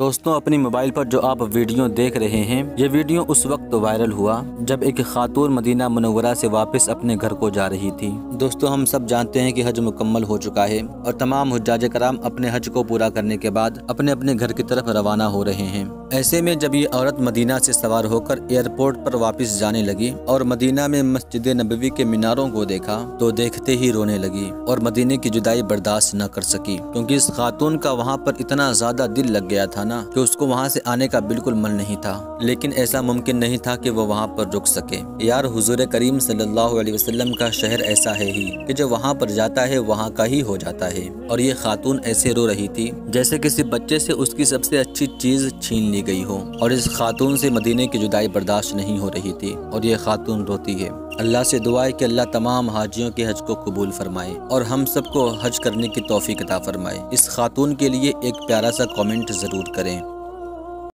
दोस्तों, अपनी मोबाइल पर जो आप वीडियो देख रहे हैं, ये वीडियो उस वक्त वायरल हुआ जब एक खातून मदीना मुनव्वरा से वापस अपने घर को जा रही थी। दोस्तों, हम सब जानते हैं कि हज मुकम्मल हो चुका है और तमाम हुज्जाज कराम अपने हज को पूरा करने के बाद अपने अपने घर की तरफ रवाना हो रहे हैं। ऐसे में जब ये औरत मदीना से सवार होकर एयरपोर्ट पर वापस जाने लगी और मदीना में मस्जिद नबवी के मीनारों को देखा तो देखते ही रोने लगी और मदीने की जुदाई बर्दाश्त न कर सकी, क्योंकि इस खातून का वहाँ पर इतना ज्यादा दिल लग गया था ना कि उसको वहाँ से आने का बिल्कुल मन नहीं था। लेकिन ऐसा मुमकिन नहीं था कि वो वहाँ पर रुक सके। यार, हुजूर करीम सल्लल्लाहु अलैहि वसल्लम का शहर ऐसा है ही कि जो वहाँ पर जाता है वहाँ का ही हो जाता है। और ये खातून ऐसे रो रही थी जैसे किसी बच्चे से उसकी सबसे अच्छी चीज छीन ली गई हो। और इस खातून से मदीने की जुदाई बर्दाश्त नहीं हो रही थी और ये खातून रोती है। अल्लाह से दुआ है कि अल्लाह तमाम हाजियों के हज को कबूल फरमाए और हम सबको हज करने की तौफीक अता फरमाए। इस खातून के लिए एक प्यारा सा कमेंट ज़रूर करें।